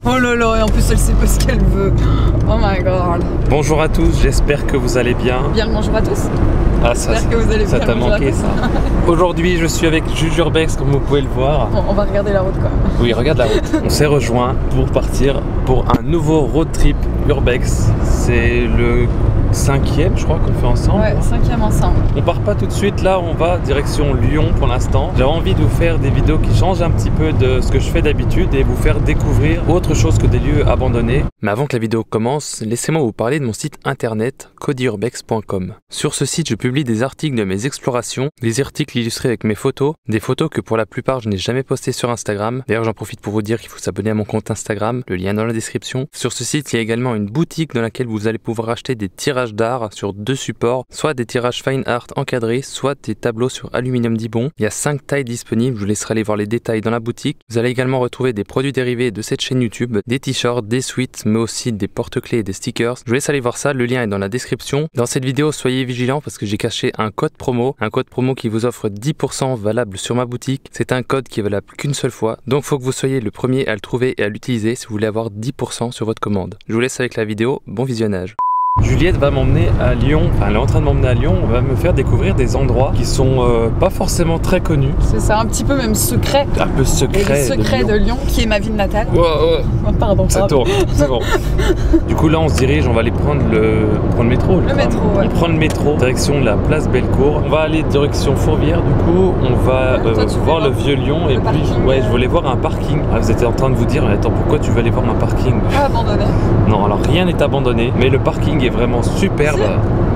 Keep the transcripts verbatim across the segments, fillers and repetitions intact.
Oh là là, et en plus elle sait pas ce qu'elle veut. Oh my god. Bonjour à tous, j'espère que vous allez bien. Bien le bonjour à tous. Ah ça, que vous allez ça t'a manqué ça. Aujourd'hui je suis avec Jules Urbex comme vous pouvez le voir. Bon, on va regarder la route quand même. Oui, regarde la route. On s'est rejoint pour partir pour un nouveau road trip Urbex. C'est le cinquième je crois qu'on fait ensemble. Ouais, cinquième ensemble. On part pas tout de suite là, on va direction Lyon pour l'instant. J'avais envie de vous faire des vidéos qui changent un petit peu de ce que je fais d'habitude et vous faire découvrir autre chose que des lieux abandonnés. Mais avant que la vidéo commence, laissez-moi vous parler de mon site internet cody urbex point com. Sur ce site, je publie des articles de mes explorations, des articles illustrés avec mes photos, des photos que pour la plupart je n'ai jamais postées sur Instagram. D'ailleurs, j'en profite pour vous dire qu'il faut s'abonner à mon compte Instagram, le lien dans la description. Sur ce site, il y a également une boutique dans laquelle vous allez pouvoir acheter des tirages d'art sur deux supports, soit des tirages fine art encadrés, soit des tableaux sur aluminium Dibond. Il y a cinq tailles disponibles, je vous laisserai aller voir les détails dans la boutique. Vous allez également retrouver des produits dérivés de cette chaîne YouTube, des t-shirts, des suites, mais aussi des porte-clés et des stickers. Je vous laisse aller voir ça, le lien est dans la description. Dans cette vidéo, soyez vigilants parce que j'ai caché un code promo, un code promo qui vous offre dix pour cent valable sur ma boutique. C'est un code qui est valable qu'une seule fois, donc faut que vous soyez le premier à le trouver et à l'utiliser si vous voulez avoir dix pour cent sur votre commande. Je vous laisse avec la vidéo, bon visionnage. Juliette va m'emmener à Lyon, enfin elle est en train de m'emmener à Lyon, on va me faire découvrir des endroits qui sont euh, pas forcément très connus. C'est ça, un petit peu même secret. Un peu secret. Et le secret de Lyon. de Lyon, qui est ma ville natale. Ouais, ouais. Oh, pardon, Ça pardon. tourne, c'est bon. Du coup là on se dirige, on va aller prendre le, prendre le métro. Le métro, ouais. On prend le métro, direction de la place Bellecour. On va aller direction Fourvière, du coup on va euh, Toi, voir le vieux Lyon et puis parking, ouais, euh... je voulais voir un parking. Ah, vous étiez en train de vous dire, mais attends, pourquoi tu veux aller voir un parking? Pas abandonné. Non, alors rien n'est abandonné, mais le parking est vraiment super. Si.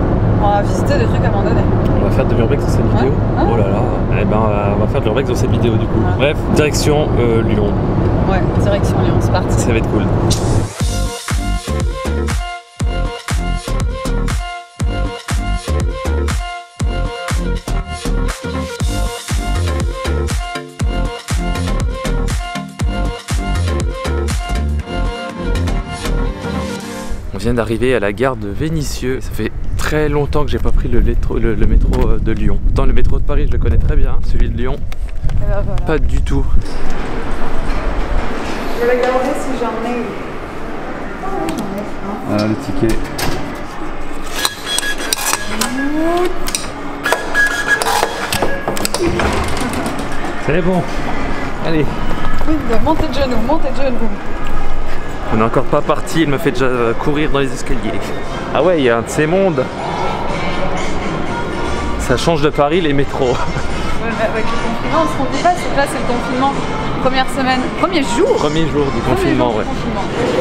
On va visiter des trucs abandonnés. On va faire de l'urbex dans cette vidéo. Ouais. Ah. Oh là là. Eh ben on va faire de l'urbex dans cette vidéo du coup. Ouais. Bref, direction euh, Lyon. Ouais, direction Lyon, c'est parti. Ça va être cool. On vient d'arriver à la gare de Vénissieux. Ça fait très longtemps que j'ai pas pris le, métro, le, le métro de Lyon. Pourtant le métro de Paris je le connais très bien, celui de Lyon ben voilà. Pas du tout. Je vais regarder si j'en ai. Oh, j'en ai un. Ah, le ticket. C'est bon. Allez. Oui, montez de genoux, montez de genoux. On n'est encore pas parti, il me fait déjà courir dans les escaliers. Ah ouais, il y a un de ces mondes. Ça change de Paris les métros. Ouais, mais avec le confinement, ce qu'on dit pas, c'est que là c'est le confinement. Première semaine, premier jour. Premier jour du Premier confinement, jour ouais. du confinement.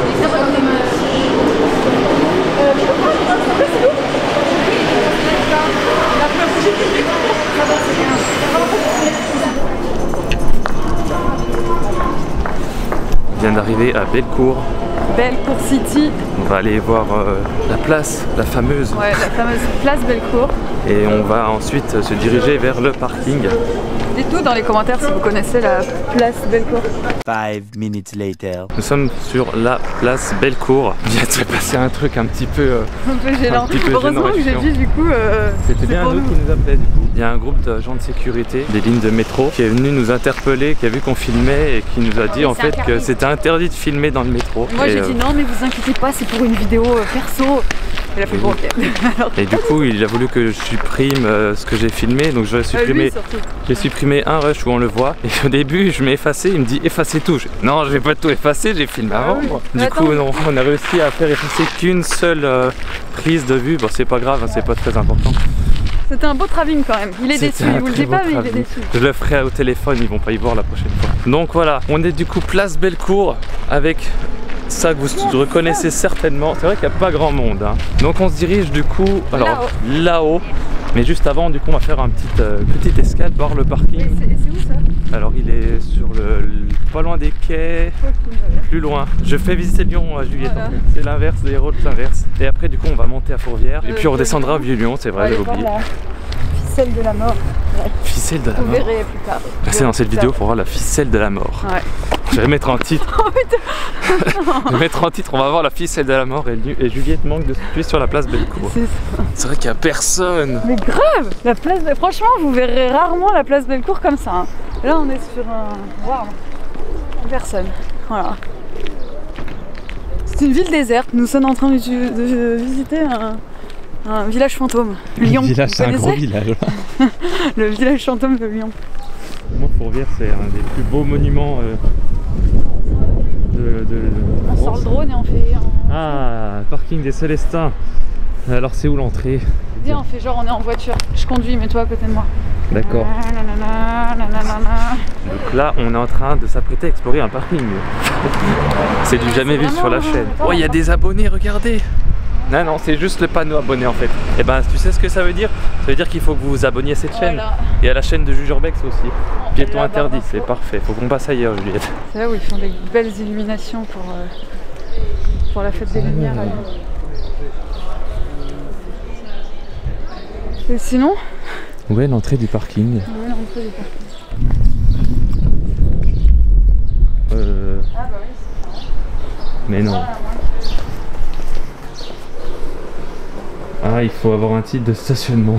On vient d'arriver à Bellecour. Bellecour City. On va aller voir euh, la place, la fameuse. Ouais, la fameuse place Bellecour. Et on va ensuite se diriger vers le parking. Dites-nous dans les commentaires si vous connaissez la place Bellecour. Five minutes later. Nous sommes sur la place Bellecour. Il vient de se passer un truc un petit peu, euh, un peu gênant. Un petit peu Heureusement gênant, que j'ai chiant. dit du coup. Euh, C'était bien nous qui nous appelait du coup. Il y a un groupe d'agents de sécurité des lignes de métro qui est venu nous interpeller, qui a vu qu'on filmait et qui nous a dit en fait interdit. que c'était interdit de filmer dans le métro. Moi j'ai euh... dit non mais vous inquiétez pas, c'est pour une vidéo euh, perso. Il a fait bon, ok. Alors, et du coup il a voulu que je supprime euh, ce que j'ai filmé, donc je vais supprimer. Euh, j'ai supprimé un rush où on le voit et au début je mets effacer, il me dit effacer tout. Je... Non, je vais pas tout effacer, j'ai filmé ah, avant. Oui. Du mais coup attends. non, on a réussi à faire effacer qu'une seule euh, prise de vue. Bon c'est pas grave, hein, c'est pas très important. C'était un beau travelling quand même, il est déçu, il vous le dit pas mais il est déçu. Je le ferai au téléphone, ils vont pas y voir la prochaine fois. Donc voilà, on est du coup place Bellecour avec ça que vous oh, reconnaissez ça. certainement. C'est vrai qu'il n'y a pas grand monde. Hein. Donc on se dirige du coup alors là-haut. Là mais juste avant, du coup, on va faire un petit, euh, petite escale, voir le parking. Et c'est où ça? Alors il est sur le, le pas loin des quais, plus loin. Je fais visiter Lyon à Juliette. Voilà. C'est l'inverse, des rôles l'inverse. Et après du coup on va monter à Fourvière. Euh, et puis on redescendra à Vieux-Lyon, c'est vrai, j'ai oublié. Ficelle de la mort. Ouais. Ficelle de la Vous mort. Vous verrez plus tard. Restez dans cette vidéo pour voir la ficelle de la mort. Ouais. Je vais mettre en titre. Oh putain. Je vais mettre en titre, on va voir la ficelle de la mort et, et Juliette manque de suivre sur la place Bellecour. C'est vrai qu'il n'y a personne. Mais grave. La place, franchement, vous verrez rarement la place Bellecour comme ça. Hein. Là, on est sur un. Waouh. Personne. Voilà. C'est une ville déserte. Nous sommes en train de, de visiter un, un village fantôme. Lyon. Le village, c'est un gros village. Le village fantôme de Lyon. Moi, Fourvière, c'est un des plus beaux monuments euh, de, de, de On sort le drone et on fait... On... Ah, parking des Célestins. Alors, c'est où l'entrée? Viens, on fait genre on est en voiture. Je conduis, mets-toi à côté de moi. D'accord. Donc là, on est en train de s'apprêter à explorer un parking. C'est du jamais vu sur la chaîne. Oh, il y a des abonnés, regardez. Non, non, c'est juste le panneau abonné en fait. Et ben, tu sais ce que ça veut dire? Ça veut dire qu'il faut que vous vous abonniez à cette chaîne. Voilà. Et à la chaîne de Jules Urbex aussi. On Piéton là, interdit, bah, c'est parfait. Faut qu'on passe ailleurs, Juliette. C'est là où ils font des belles illuminations pour, euh, pour la fête des Lumières. Mmh. Et sinon? Où est l'entrée du parking? Où est l'entrée du parking? Euh... Ah bah oui, c'est ça. Mais non. Ah, il faut avoir un titre de stationnement.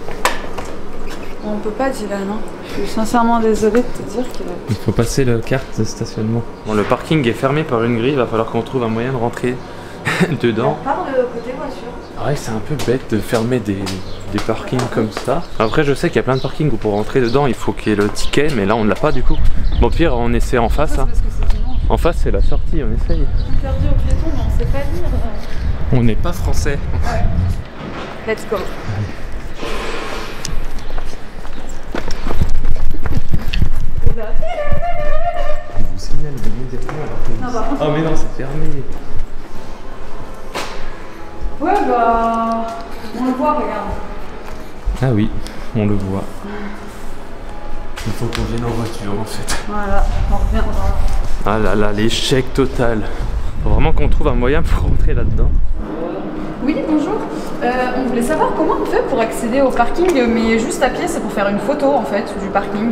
On peut pas, Dylan, hein. Je suis sincèrement désolée de te dire que... Il faut passer le carte de stationnement. Bon, le parking est fermé par une grille, il va falloir qu'on trouve un moyen de rentrer dedans. On part de côté voiture. Ah ouais, c'est un peu bête de fermer des, des parkings comme ça. Après, je sais qu'il y a plein de parkings où pour rentrer dedans, il faut qu'il y ait le ticket, mais là, on ne l'a pas du coup. Bon, pire, on essaie en face. Hein. Parce que c'est dimanche. En face, c'est la sortie, on essaye. Interdit aux piétons, mais on sait pas lire. On n'est pas français. Ouais. Let's go. Je vous signale immédiatement alors que... Oh mais non, c'est fermé. Ouais, bah... On le voit, regarde. Ah oui, on le voit. Il faut qu'on vienne en voiture en fait. Voilà, on reviendra. Ah là là, l'échec total. Faut vraiment qu'on trouve un moyen pour rentrer là-dedans. Oui, bonjour. Euh, on voulait savoir comment on fait pour accéder au parking, mais juste à pied, c'est pour faire une photo en fait du parking.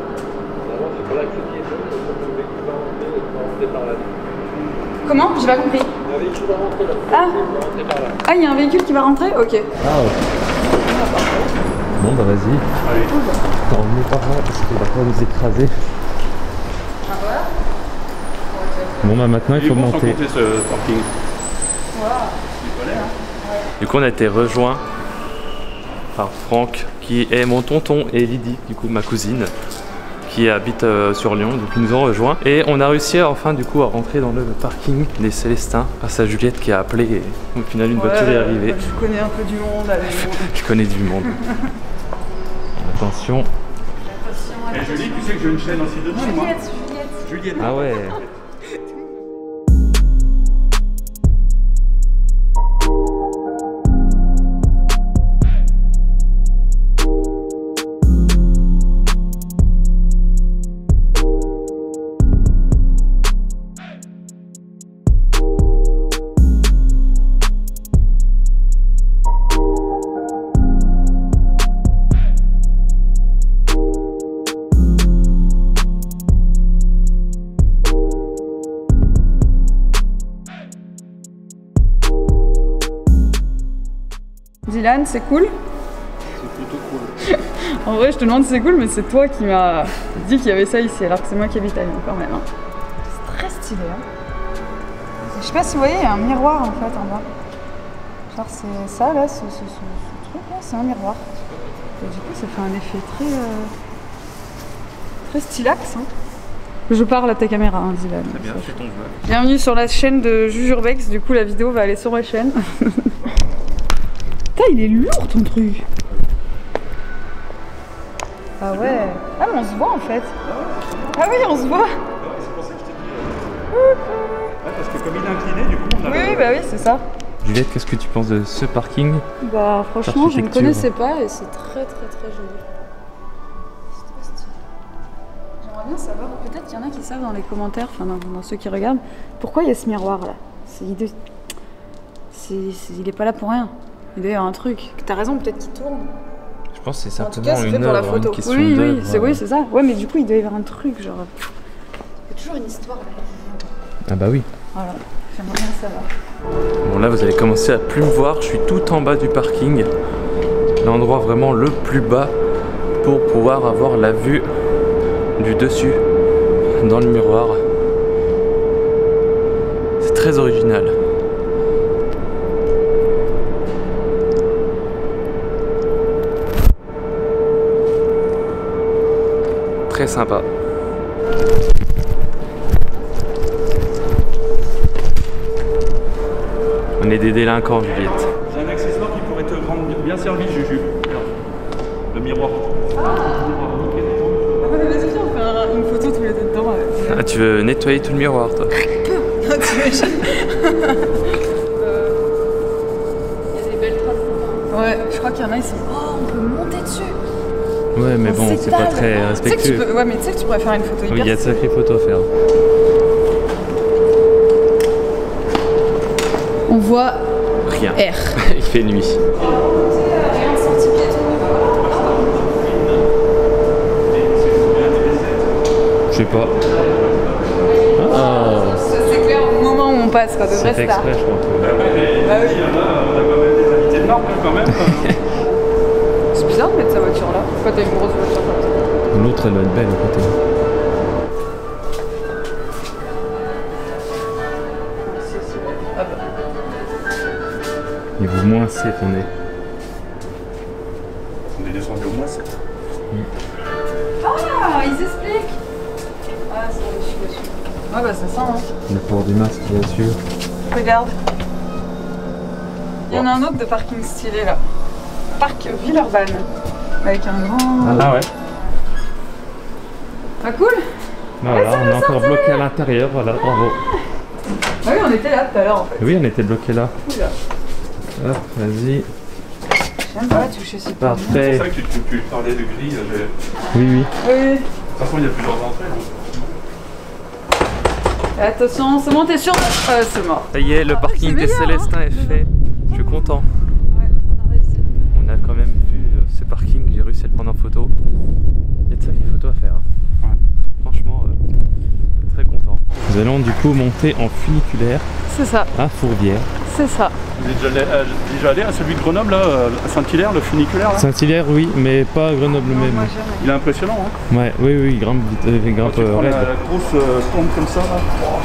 Comment? J'ai pas compris. Ah, ah, il y a un véhicule qui va rentrer? Ok. Ah ouais. Bon bah vas-y. Allez. On met par là parce qu'il va pas nous écraser. Ah voilà. Bon bah maintenant il faut monter. Ce parking. Voilà. Du coup on a été rejoint par Franck qui est mon tonton et Lydie, du coup ma cousine, qui habite euh, sur Lyon, donc ils nous ont rejoints. Et on a réussi enfin du coup à rentrer dans le parking des Célestins grâce à Juliette qui a appelé et au final une Ouais, voiture est arrivée. Je connais un peu du monde avec vous. Je connais du monde. Attention. Attention, Et Julie, tu sais que j'ai une chaîne aussi dedans, moi. Juliette, Juliette. Juliette. Ah ouais. Dylan, c'est cool? C'est plutôt cool. En vrai, je te demande si c'est cool, mais c'est toi qui m'as dit qu'il y avait ça ici, alors que c'est moi qui habite à Lyon quand même. Hein. C'est très stylé. Hein. Je sais pas si vous voyez, il y a un miroir en fait en bas. Genre c'est ça là, ce, ce, ce, ce truc là, c'est un miroir. Et du coup, ça fait un effet très, euh, très stylax. Hein. Je parle à ta caméra, hein, Dylan. Très bien, fais ton jeu. Bienvenue sur la chaîne de Jules Urbex, du coup la vidéo va aller sur ma chaîne. Putain, il est lourd ton truc. Ah ouais. Ah mais on se voit en fait. Ah oui, on se voit. C'est pour ça que je t'ai dit. Euh... Ouais, parce que comme il est incliné, du coup, on a. Oui, le... bah oui, c'est ça. Juliette, qu'est-ce que tu penses de ce parking? Bah franchement, je ne Architecture. connaissais pas et c'est très très très joli. C'est trop stylé. J'aimerais bien savoir, peut-être qu'il y en a qui savent dans les commentaires, enfin dans, dans ceux qui regardent, pourquoi il y a ce miroir là. C'est idée. C'est, c'est, il est pas là pour rien. Il doit y avoir un truc. T'as raison, peut-être qu'il tourne. Je pense que c'est En tout simplement cas, c'est une fait pour la œuvre, une photo. question Oui, oui, d'œuvre. c'est oui, c'est ça. Ouais, mais du coup, il doit y avoir un truc, genre. Il y a toujours une histoire. Ah bah oui. Voilà, j'aimerais bien savoir. Bon là vous allez commencer à plus me voir, je suis tout en bas du parking. L'endroit vraiment le plus bas pour pouvoir avoir la vue du dessus dans le miroir. C'est très original. Très sympa. On est des délinquants, Juliette. J'ai un accessoire qui pourrait te rendre bien servi, Juju. Le miroir. Ah, vas-y, viens, on fait un, une photo tous les deux dedans. Ouais. Ah, tu veux nettoyer tout le miroir, toi? Non, t'imagines. Il y a des belles traces. Ouais, je crois qu'il y en a, ils sont. Oh, on peut monter dessus. Ouais, mais bon, c'est pas très Tu sais respectueux. que tu peux... Ouais, mais tu sais que tu pourrais faire une photo hyper. Oui, il y a de sacrées photos à faire. On voit Rien. R. Il fait nuit. Rien de sorti piéton. Je sais pas. Ah, C'est clair au moment où on passe, quoi, de c'est vrai fait star. exprès, je crois. Bah oui. Il y en a, on a quand même des invités de marque quand même. C'est bizarre de mettre sa voiture là. Pourquoi t'as une grosse voiture comme ça? L'autre, elle doit être belle à côté. Ah bah. Il vaut moins c'est ton nez. On est descendu au moins sept. Ah, ils expliquent. Ah, c'est la dessus. Ouais, bah c'est ça, hein. Le port du masque, bien sûr. Regarde. Il y en a un autre de parking stylé là. Parc Villeurbanne. Avec un grand. Ah ouais. Ah, cool. Voilà, on est encore bloqué à l'intérieur, voilà, bravo. Ah oui, on était là tout à l'heure en fait. Oui, on était bloqué là. Oula. Hop, vas-y. J'aime pas toucher ce point. C'est Parfait. ça que tu, tu, tu parlais de grille. j'ai- Oui, oui. Oui. De toute façon, il y a plusieurs entrées. hein. Attention, c'est bon, t'es sûr? Euh, c'est mort. Ça y est, le Ah, parking c'est des meilleur, Célestins est fait. Je suis content. Ouais, on a réussi. On a quand même vu euh, ce parking, j'ai réussi à le prendre en photo. Il y a de sacrées photos à faire. hein. Ouais. Franchement, euh, très content. Nous allons du coup monter en funiculaire C'est ça, à Fourvière. c'est ça. Vous êtes déjà allé, euh, déjà allé à celui de Grenoble, là, euh, à Saint-Hilaire, le funiculaire là? Saint-Hilaire, oui, mais pas à Grenoble Non, même. moi jamais. Il est impressionnant, hein? Ouais, oui, oui, il grimpe vite, euh, il grimpe Quand tu euh, prends la, raide. la grosse euh, tombe comme ça, là.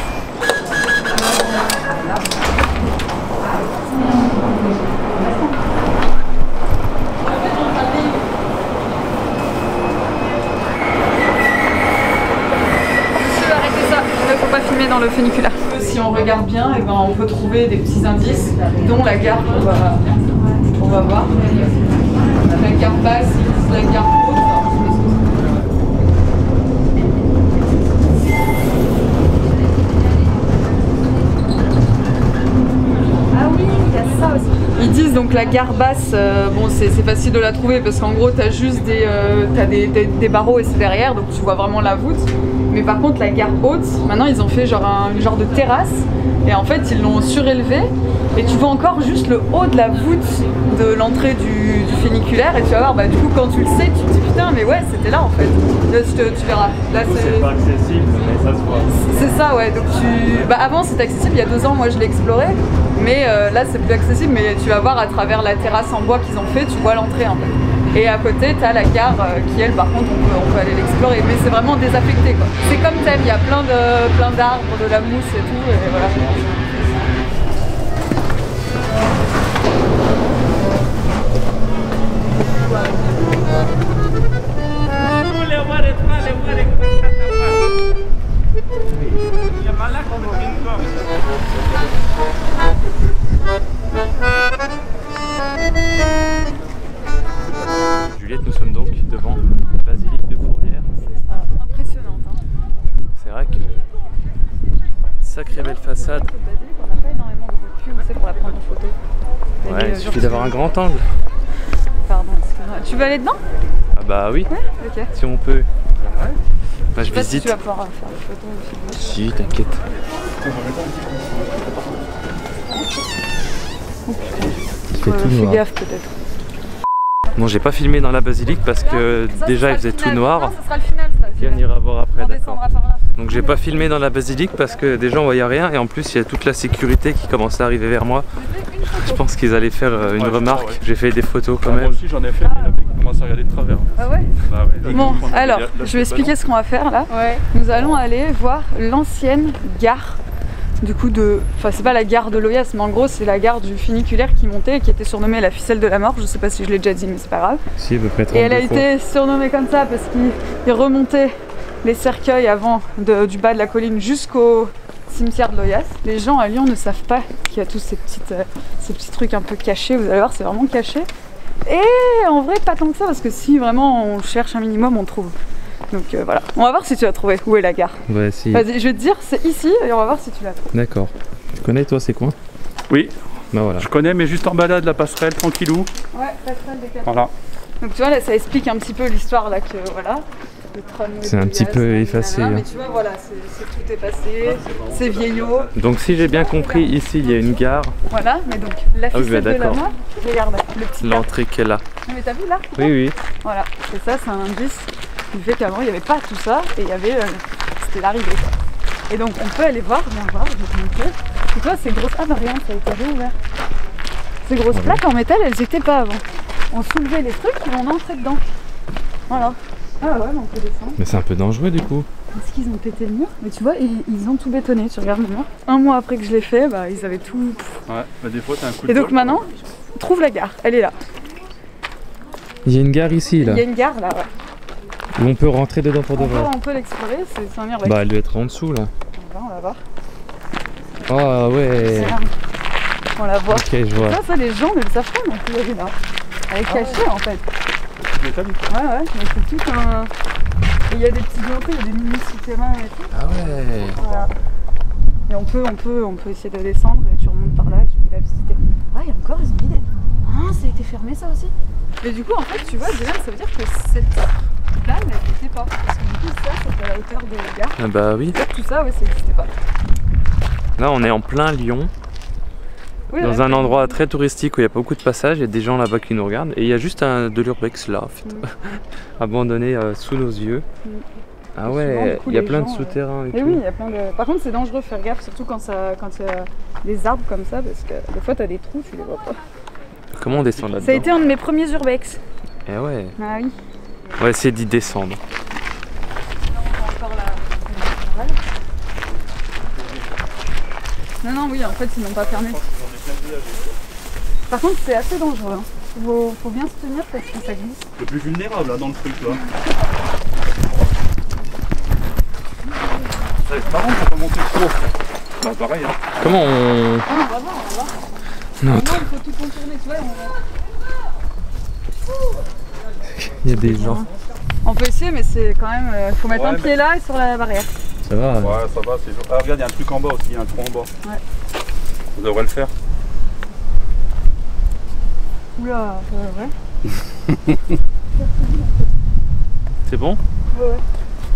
Monsieur, arrêtez ça, il ne faut pas filmer dans le funiculaire. Si on regarde bien, eh ben, on peut trouver des petits indices, dont la gare qu'on va, qu'on va voir. La gare basse, la gare haute. Ah oui, il y a ça aussi. Ils disent donc la gare basse, euh, bon c'est c'est facile de la trouver parce qu'en gros t'as juste des, euh, t'as des, des, des barreaux et c'est derrière donc tu vois vraiment la voûte. Mais par contre la gare haute, maintenant ils ont fait genre un genre de terrasse et en fait ils l'ont surélevé et tu vois encore juste le haut de la voûte de l'entrée du, du funiculaire et tu vas voir bah du coup quand tu le sais tu te dis putain mais ouais c'était là en fait. Là, tu, te- tu verras. Là c'est pas accessible, mais ça se voit. c'est ça, ouais. Donc tu. Bah avant c'était accessible. Il y a deux ans, moi je l'ai exploré, mais euh, là c'est plus accessible. Mais tu vas voir à travers la terrasse en bois qu'ils ont fait, tu vois l'entrée en fait. Et à côté, t'as la gare euh, qui elle, par contre, on peut, on peut aller l'explorer. Mais c'est vraiment désaffecté quoi. C'est comme thème. Il y a plein de plein d'arbres, de la mousse et tout. Et voilà. Juliette, nous sommes donc devant la basilique de Fourvière. C'est ça. Impressionnante. Hein. C'est vrai que sacrée belle façade. On n'a pas énormément de recul, c'est pour la prendre en photo. Ouais, il suffit d'avoir un grand angle. Pardon, excuse-moi. Tu veux aller dedans? Ah bah oui, Ouais. Ok. si on peut. Bah, je Je sais pas si visite. tu vas pouvoir faire des photos aussi. Si, t'inquiète. Il fait Euh, tout fais noir. gaffe peut-être. Non, j'ai pas filmé dans la basilique parce que Ça, déjà ce il sera faisait le tout final. noir. Non, ce sera le final ça. Et on ira voir après, On d'accord. descendra par là. Donc j'ai pas filmé dans la basilique parce que déjà on voyait rien et en plus il y a toute la sécurité qui commençait à arriver vers moi. Je pense qu'ils allaient faire euh, une Ouais, je remarque. crois, ouais. J'ai fait des photos quand Moi même. aussi j'en ai fait, mais il a commencé à regarder de travers. Ah ouais. Bah ouais. Bon, On a- alors, là, je vais c'est expliquer pas ce qu'on va faire là. Nous allons aller voir l'ancienne gare du coup de... Enfin c'est pas la gare de Loyasse, mais en gros c'est la gare du funiculaire qui montait et qui était surnommée la ficelle de la mort. Je sais pas si je l'ai déjà dit mais c'est pas grave. Si, peut-être. Et elle a été surnommée comme ça parce qu'il remontait les cercueils avant de, du bas de la colline jusqu'au cimetière de Loyasse. Les gens à Lyon ne savent pas qu'il y a tous ces, petites, euh, ces petits trucs un peu cachés, vous allez voir c'est vraiment caché. Et en vrai pas tant que ça parce que si vraiment on cherche un minimum on trouve. Donc euh, voilà, on va voir si tu as trouvé où est la gare. Ouais, si. Vas-y, je vais te dire c'est ici et on va voir si tu la trouves. D'accord. Tu connais toi ces coins? Oui, Bah voilà. je connais, mais juste en balade, la passerelle, tranquillou. Ouais, passerelle des quatre. Voilà. Donc tu vois là ça explique un petit peu l'histoire là que voilà. C'est un petit peu effacé. Mais tu vois voilà, c'est tout effacé, c'est vieillot. Donc si j'ai bien compris, ici il y a une gare. Voilà, mais donc la Ah oui, ficelle bah, de la d'accord. mort, regarde le petit cadre. L'entrée qu'elle a. Non mais t'as vu là? Oui, oui. Voilà, et ça c'est un indice qui fait qu'avant il n'y avait pas tout ça et il y avait, euh, c'était l'arrivée quoi. Et donc on peut aller voir, viens voir, je vais te montrer. Et toi ces grosses, ah bah regarde ça a été réouvert. Ces grosses plaques en métal elles étaient pas avant. On soulevait les trucs et on entrait dedans. Voilà. Ah ouais, mais on peut descendre. Mais c'est un peu dangereux du coup. Est-ce qu'ils ont pété le mur? Mais tu vois, ils, ils ont tout bétonné, tu regardes le mur. Un mois après que je l'ai fait, bah ils avaient tout... Ouais, bah des fois t'as un coup de Et donc bol, maintenant, trouve la gare, elle est là. Il y a une gare ici là. Il y a une gare là, ouais. Où on peut rentrer dedans pour de On peut, vrai. on peut l'explorer, c'est un mur. Bah elle doit être en dessous là. On va, on va voir. Ah ouais. C'est là. On la voit. Ok, je vois. Ça, ça les gens ne le savent pas non plus, elle est là. Elle est cachée en fait. Mais t'as vu. Ouais, ouais, mais c'est tout un... Et il y a des petits entrées, il y a des mini-souterrains et tout. Ah ouais. Voilà. Et on peut, on peut, on peut essayer de descendre et tu remontes par là, tu peux la visiter. Ah, il y a encore, ils ont mis des... Ah, ça a été fermé ça aussi. Mais du coup, en fait, tu vois, déjà, ça veut dire que cette plane, elle n'existait pas. Parce que du coup, ça, c'est à la hauteur de la gare. Ah bah oui. Tout ça, ouais, ça n'existait pas. Là on est en plein Lyon. Oui, Dans ouais, un endroit très touristique où il y a beaucoup de passages, il y a des gens là-bas qui nous regardent et il y a juste un de l'urbex là, en fait, Mm. abandonné euh, sous nos yeux. Mm. Ah Et souvent, ouais, du coup, il y a les plein gens, de souterrains et Mais tout. oui, il y a plein de... Par contre, c'est dangereux de faire gaffe, surtout quand ça, quand il y a des arbres comme ça, parce que des fois, t'as des trous, tu les vois pas. Comment on descend là-dedans? Ça a été un de mes premiers urbex. Eh ouais, Ah oui. on va essayer d'y descendre. Là, on a encore la... Non, non, oui, en fait, ils n'ont pas fermé. Par contre, c'est assez dangereux. Hein. Faut, faut bien se tenir parce que ça glisse. Le plus vulnérable là dans le truc là. Ça va être marrant pour pas monter trop. Bah pareil hein. Comment on... Ah, on va voir, on va voir. Notre... Maintenant, il faut tout contourner, tu vois. On... Il y a des gens. on peut essayer, mais c'est quand même... Il faut mettre Ouais, un mais- pied là et sur la barrière. Ça va. Ouais ça va, c'est... Ah regarde, il y a un truc en bas aussi, il y a un trou en bas. Ouais. Ça devrait le faire. Oula, ouais, ouais. C'est bon? Ouais, ouais.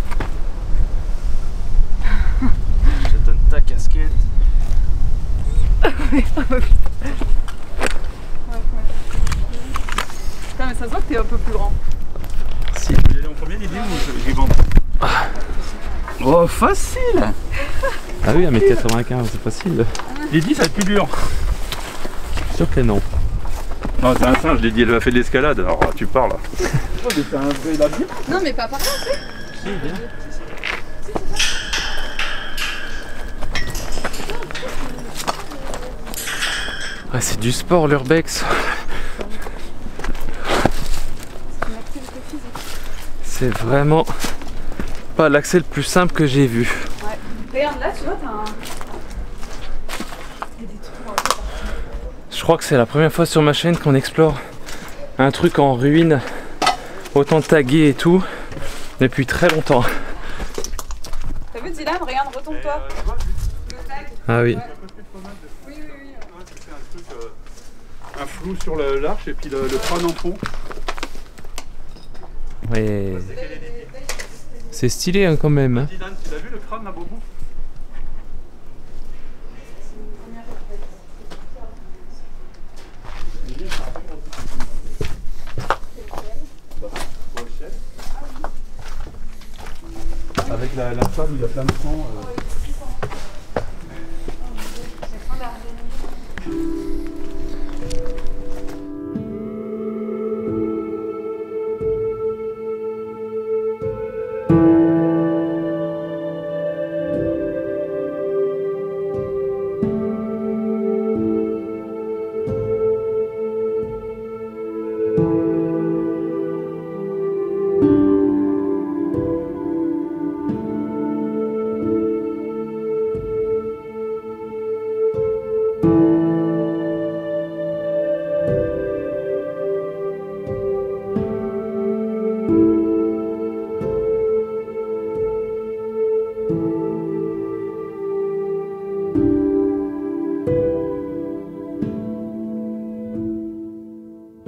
Je te donne ta casquette. Ouais, ouais. Putain, mais ça se voit que t'es un peu plus grand. Si. Tu veux y aller en premier Lydie ou j'y vends? Oh facile. Ah oui, un mètre quatre-vingt-quinze, c'est facile. Lydie ça va être plus dur. Je suis sûr que non. Non c'est un singe, Lydie elle a fait de l'escalade, alors tu parles. Oh mais c'est un vrai labyrinthe. Non, mais pas par là, tu sais. Si, bien. Ouais, c'est du sport l'urbex. C'est une activité physique. C'est vraiment pas l'accès le plus simple que j'ai vu. Ouais. Regarde, là, tu vois, t'as un... Il y a des trous un peu partout. Je crois que c'est la première fois sur ma chaîne qu'on explore un truc en ruine, autant tagué et tout, depuis très longtemps. T'as vu, Dylan? Regarde, retourne-toi. Le tag. Ah oui. Ouais. Oui, oui, oui. C'est un truc, euh, un flou sur le- l'arche et puis le, le crâne en fond. Ouais. C'est stylé hein, quand même. Hein. Dylan, tu l'as vu le crâne là, Bobo? Avec la, la salle où il y a plein de sang. euh,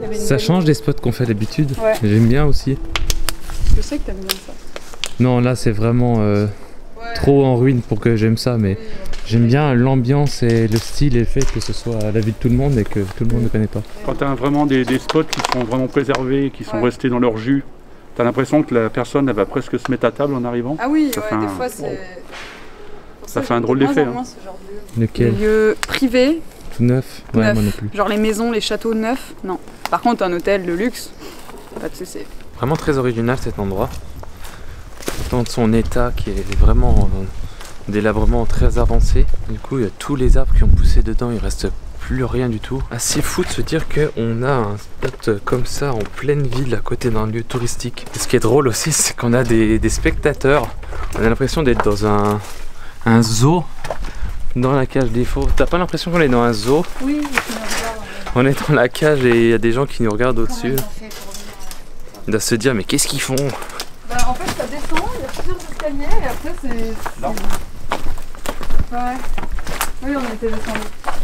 avait une Ça belle- change des spots qu'on fait d'habitude. Ouais. J'aime bien aussi. Je sais que t'aimes bien ça. Non, là c'est vraiment euh, Ouais. trop en ruine pour que j'aime ça, mais j'aime bien l'ambiance et le style et le fait que ce soit à la vue de tout le monde et que tout le monde ne connaît pas. Quand tu as vraiment des, des spots qui sont vraiment préservés, qui sont Ouais. restés dans leur jus, tu as l'impression que la personne elle va presque se mettre à table en arrivant. Ah oui, Ça ouais, fait des un- fois c'est. wow. Pour Ça que fait un j'aime drôle de moins d'effet, en hein. moins ce genre de- Les Lequel? lieux privés, Tout neuf? Ouais, neufs. moi non plus. Genre les maisons, les châteaux neufs, non. Par contre, un hôtel de luxe, pas de soucis. Vraiment très original cet endroit. Tant de son état qui est vraiment euh, délabrement très avancé. Du coup, il y a tous les arbres qui ont poussé dedans, il reste plus rien du tout. Assez fou de se dire qu'on a un spot comme ça en pleine ville à côté d'un lieu touristique. Et ce qui est drôle aussi, c'est qu'on a des, des spectateurs. On a l'impression d'être dans un, un zoo dans la cage des fauves. T'as pas l'impression qu'on est dans un zoo? Oui, On est dans la cage et il y a des gens qui nous regardent au-dessus. On doit se dire, mais qu'est-ce qu'ils font? Bah, en fait, ça descend, il y a plusieurs escaliers et après c'est. Non. Ouais. Oui, on était descendu.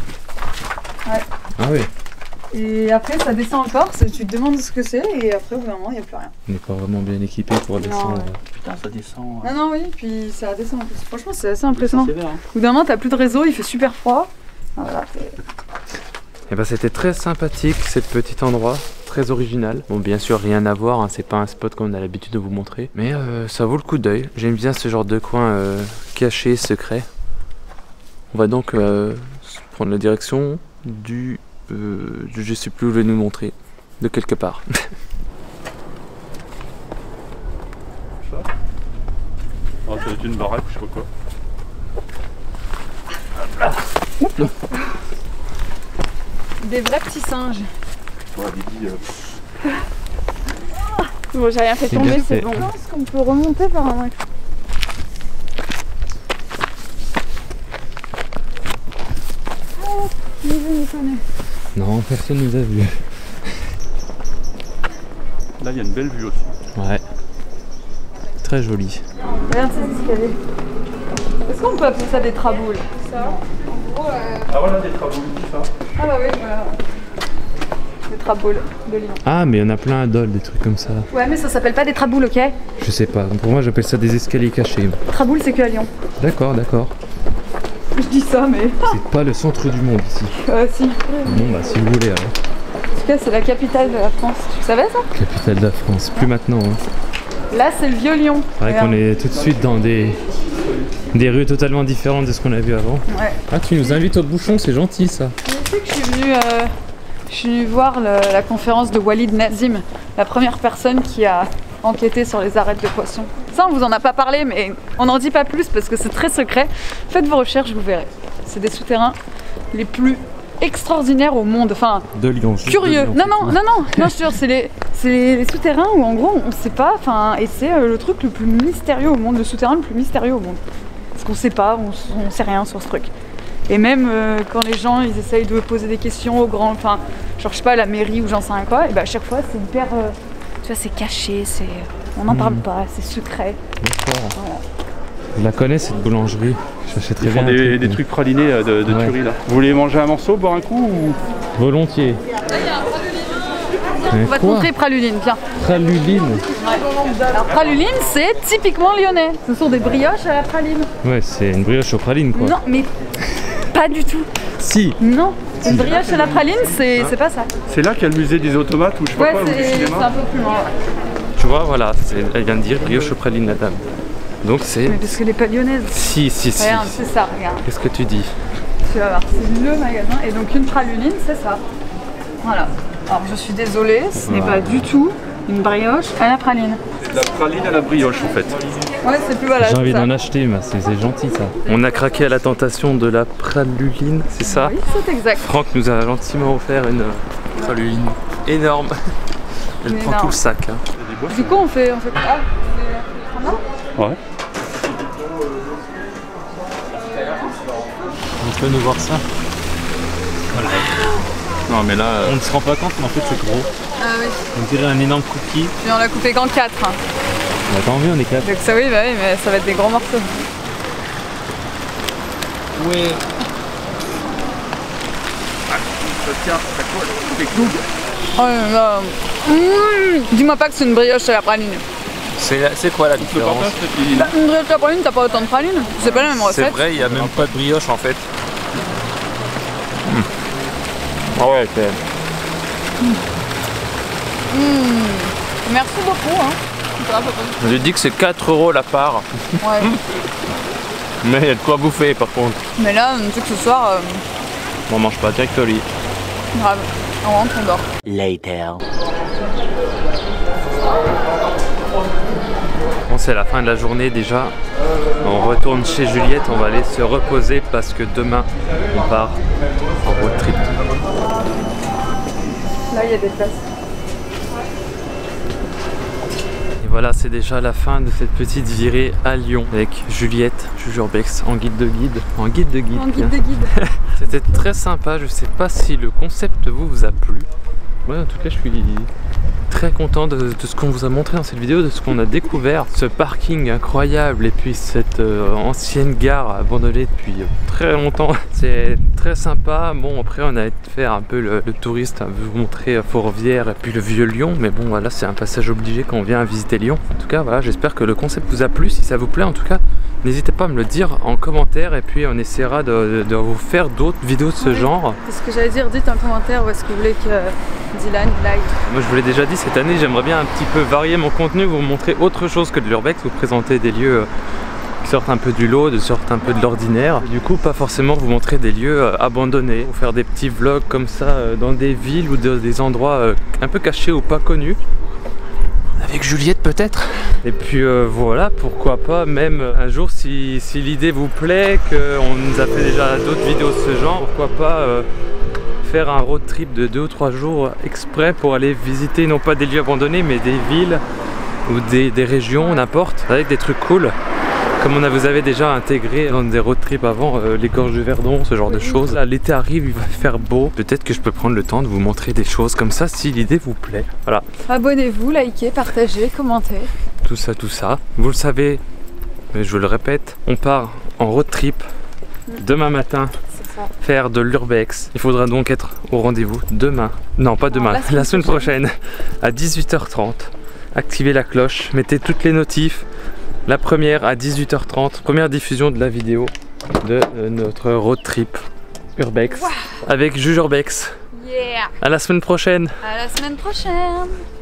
Ah oui. Et après, ça descend encore, ça- tu te demandes ce que c'est et après, au bout d'un moment, il n'y a plus rien. On n'est pas vraiment bien équipé pour descendre. ouais. Putain, ça descend. Non, non, oui, puis ça descend en plus. Franchement, c'est assez impressionnant. Sévère, hein. Au bout d'un moment, t'as plus de réseau, il fait super froid. Voilà, c'est- Et ben c'était très sympathique cet petit endroit, très original. Bon bien sûr rien à voir, hein, c'est pas un spot qu'on a l'habitude de vous montrer. Mais euh, ça vaut le coup d'œil. J'aime bien ce genre de coin euh, caché, secret. On va donc euh, prendre la direction du, euh, du... Je sais plus où je vais nous montrer. De quelque part. Oh, ça doit être une baraque, je sais pas quoi. Des vrais petits singes. Ouais, Lydie, euh, Bon, j'ai rien fait C'est tomber, bien c'est fait. bon. Je pense qu'on peut remonter par un mec. Oh, ni vu ni connu. Non, personne nous a vus. là, il y a une belle vue aussi. Ouais. Très joli. Regarde ces escaliers. Est-ce qu'on peut appeler ça des traboules? Ça. Ah, voilà des travaux, ça. Ah bah oui, voilà. Des traboules de Lyon. Ah mais il y en a plein à Dole, des trucs comme ça. Ouais, mais ça s'appelle pas des traboules, ok? Je sais pas, pour moi j'appelle ça des escaliers cachés. Traboules, c'est que à Lyon. D'accord, d'accord. Je dis ça, mais. C'est pas le centre du monde ici. Euh, si. Bon bah si vous voulez alors. En tout cas, c'est la capitale de la France. Tu savais ça? Capitale de la France, plus maintenant. Hein. Là, c'est le vieux Lyon. C'est vrai qu'on est tout de suite dans des, des rues totalement différentes de ce qu'on a vu avant. Ouais. Ah tu nous invites au bouchon, c'est gentil ça. Tu sais que je suis venue, euh, je suis venue voir le- la conférence de Walid Nazim, la première personne qui a enquêté sur les arêtes de poissons. Ça, on vous en a pas parlé, mais on n'en dit pas plus parce que c'est très secret. Faites vos recherches, vous verrez. C'est des souterrains les plus extraordinaires au monde. Enfin, De Lyon. juste curieux. de Lyon, Non, c'est non, tout. non, non, non, je te jure, c'est les, c'est les, les souterrains où en gros on sait pas, enfin, et c'est euh, le truc le plus mystérieux au monde, le souterrain le plus mystérieux au monde. Parce qu'on sait pas, on, s- on sait rien sur ce truc. Et même euh, quand les gens ils essayent de poser des questions aux grands, enfin, genre je sais pas, à la mairie ou j'en sais rien quoi, et bah à chaque fois c'est hyper, euh, tu vois, c'est caché, c'est, on n'en parle pas, c'est secret. D'accord. Voilà. Je la connais cette boulangerie. J'achèterais Ils font bien un des, truc, des mais- trucs pralinés euh, de, de Ouais. tuerie là. Vous voulez manger un morceau, boire un coup ou... Volontiers. On va te montrer Praluline, viens. Praluline. Alors Praluline c'est typiquement lyonnais, ce sont des brioches à la praline. Ouais, c'est une brioche aux pralines quoi. Non mais pas du tout. Si. Non, une brioche à la praline, c'est c'est pas ça. C'est là qu'il y a le musée des automates ou je sais pas Ouais, quoi, ou du c'est c'est un cinéma. peu plus loin. Tu vois, voilà, c'est- elle vient de dire brioche aux pralines la dame. Donc c'est... Mais parce que les pas lyonnaises. Si, si, si. Regarde, c'est ça, regarde. Qu'est-ce que tu dis? Tu vas voir, c'est le magasin. Et donc une praluline, c'est ça. Voilà. Alors je suis désolée, ce n'est Voilà. pas du tout une brioche à la praline. C'est de la praline à la brioche en fait. Ouais, c'est plus voilà. J'ai envie c'est ça. d'en acheter, mais c'est c'est gentil ça. On a craqué à la tentation de la praluline, c'est ça? Oui, c'est exact. Franck nous a gentiment offert une euh, praluline énorme. Elle Une prend énorme. tout le sac. Hein. Il y a des boissons. Du coup, on fait. On fait... Ah, vous voulez prendre là? Ouais. On peut nous voir ça? Non mais là, euh, On ne se rend pas compte, mais en fait c'est gros. Ah oui. On dirait un énorme cookie. Puis on l'a coupé qu'en quatre. Hein. On a pas envie, on est quatre. Donc ça oui, bah oui, mais ça va être des gros morceaux. Ouais. ça tient, ça colle. C'est cool. Oh là là. Mmh. Dis-moi pas que c'est une brioche à la praline. C'est quoi la différence? Bah, une brioche à la praline, t'as pas autant de praline. C'est pas la même recette. C'est vrai, il n'y a même pas de brioche en fait. Mmh. Ah ouais, ok. Mmh. Mmh. Merci beaucoup. Hein. J'ai dit que c'est quatre euros la part. Ouais. Mais il y a de quoi bouffer par contre. Mais là, tu sais que ce soir. Euh... On mange pas direct au lit. Grave. On rentre, on dort. Later. Bon, c'est la fin de la journée déjà. On retourne chez Juliette, on va aller se reposer parce que demain on part en road trip. Là, il y a des places. Et voilà, c'est déjà la fin de cette petite virée à Lyon avec Juliette, Jujurbex en guide de guide. En guide de guide. En guide de guide. C'était très sympa, je sais pas si le concept vous, vous a plu. Ouais, en tout cas, je suis très content de, de ce qu'on vous a montré dans cette vidéo, de ce qu'on a découvert. Ce parking incroyable et puis cette euh, ancienne gare abandonnée depuis euh, très longtemps. C'est très sympa. Bon, après, on a été faire un peu le, le touriste, hein, vous montrer euh, Fourvière et puis le vieux Lyon. Mais bon, voilà, c'est un passage obligé quand on vient visiter Lyon. En tout cas, voilà, j'espère que le concept vous a plu. Si ça vous plaît, en tout cas, n'hésitez pas à me le dire en commentaire et puis on essaiera de, de, de vous faire d'autres vidéos de ce oui, genre. C'est ce que j'allais dire, dites en commentaire où est-ce que vous voulez que Dylan like. Moi je vous l'ai déjà dit, cette année j'aimerais bien un petit peu varier mon contenu, vous montrer autre chose que de l'urbex, vous présenter des lieux qui sortent un peu du lot, de sortent un peu de l'ordinaire. Du coup pas forcément vous montrer des lieux abandonnés, ou faire des petits vlogs comme ça dans des villes ou dans des endroits un peu cachés ou pas connus. Avec Juliette peut-être. Et puis euh, voilà, pourquoi pas même un jour si, si l'idée vous plaît, qu'on nous a fait déjà d'autres vidéos de ce genre, pourquoi pas euh, faire un road trip de deux ou trois jours exprès pour aller visiter non pas des lieux abandonnés mais des villes ou des, des régions, n'importe, avec des trucs cool. Comme on a, vous avez déjà intégré dans des road trips avant, euh, les gorges du Verdon, ce genre de choses. Là, l'été arrive, il va faire beau. Peut-être que je peux prendre le temps de vous montrer des choses comme ça si l'idée vous plaît. Voilà. Abonnez-vous, likez, partagez, commentez. Tout ça, tout ça. Vous le savez, mais je vous le répète, on part en road trip demain matin. Faire de l'urbex. Il faudra donc être au rendez-vous demain. Non, pas demain, non, la semaine, la semaine prochaine. prochaine à dix-huit heures trente. Activez la cloche, mettez toutes les notifs. La première à dix-huit heures trente, première diffusion de la vidéo de euh, notre road trip urbex wow. Avec Jujurbex. Yeah. À la semaine prochaine. À la semaine prochaine.